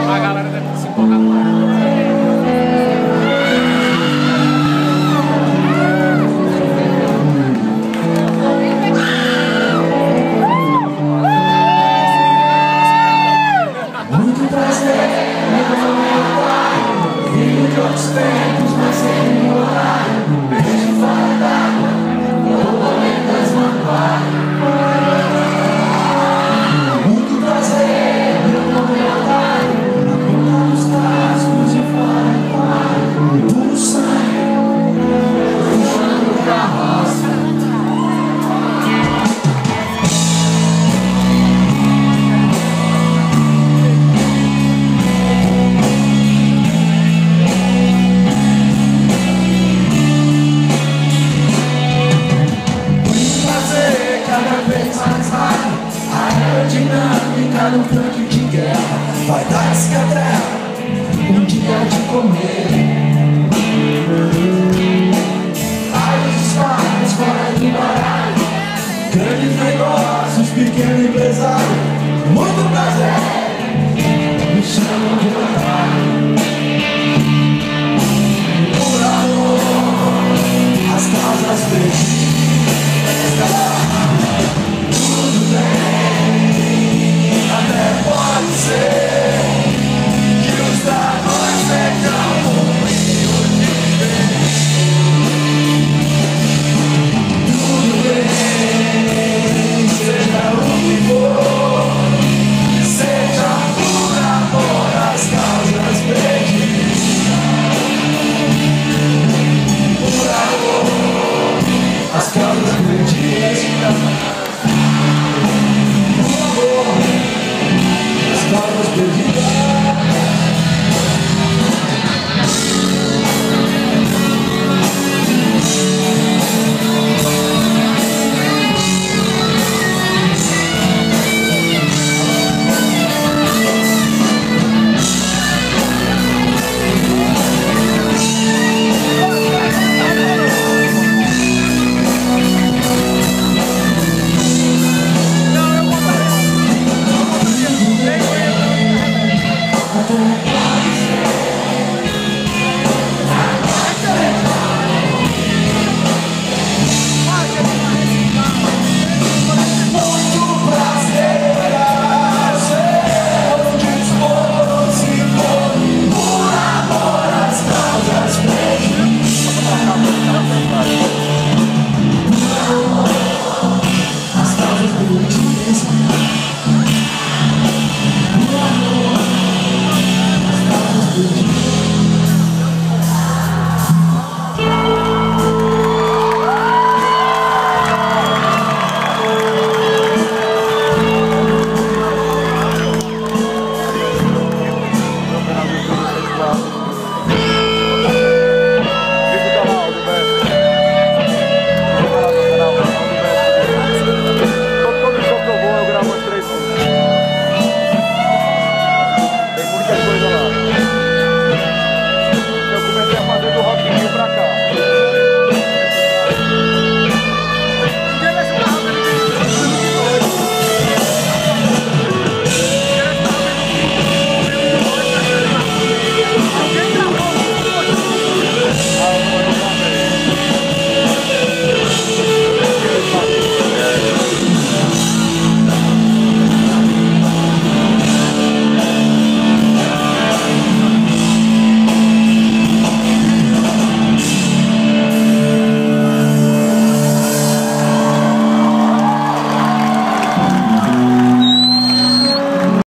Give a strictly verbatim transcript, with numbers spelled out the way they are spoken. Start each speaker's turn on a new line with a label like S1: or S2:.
S1: A galera deve se empolgar mais.
S2: Muito prazer, meu nome é Otávio, filho de outros tempos, mas sem meu horário. Beijo fora d'água, no momento das vanguardas. Muito prazer, meu nome é Otávio, na ponta dos cascos e fora do quarto, puro sangue, puxando carroça. Dinâmica no tanque de guerra vai dar escatrela, um dia de comer. Vários estados fora do baralho, grandes negócios, pequeno empresário. Muito prazer.